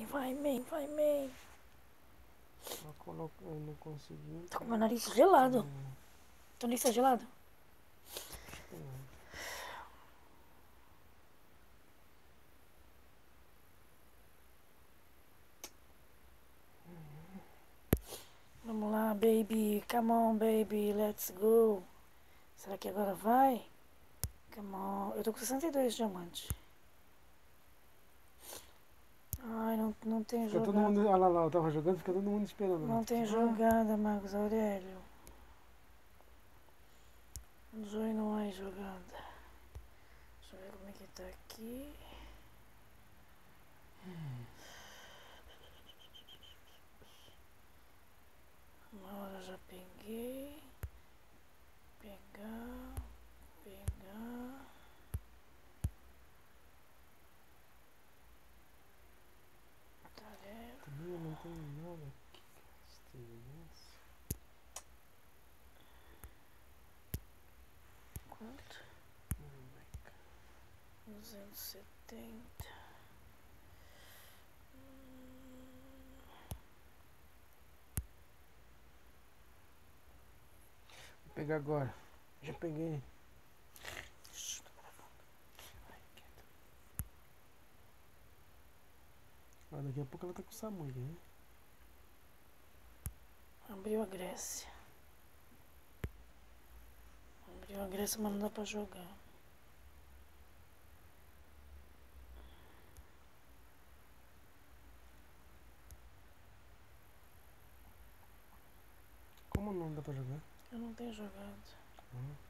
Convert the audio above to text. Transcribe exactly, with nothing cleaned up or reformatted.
vai, man, vai, man. Eu coloco, eu não consegui. Tô com meu nariz gelado. Hum, Teu nariz tá gelado? acho que não. Vamos lá, baby. Come on, baby. Let's go. Será que agora vai? Come on. Eu tô com sessenta e dois diamantes. Ai, não, não tem Fica todo jogada. mundo. Olha lá, lá, eu tava jogando, fica todo mundo esperando. Não Lá. tem Ah, jogada, Marcos Aurélio. Zoe não é jogada. Deixa eu ver como é que tá aqui. Uma hora já peguei. Pegar. Pegar. Tarefa. também eu não tenho nada aqui. Estrelas. Quanto? Oh my God. duzentos e setenta. Hum. Vou pegar agora. Já peguei. Shhh, tô gravando. Ai, quieto. Ah, daqui a pouco ela tá com o Samuel, né? Abriu a Grécia. Abriu a Grécia, mas não dá pra jogar. Como não dá pra jogar? Eu não tenho jogado. Ah.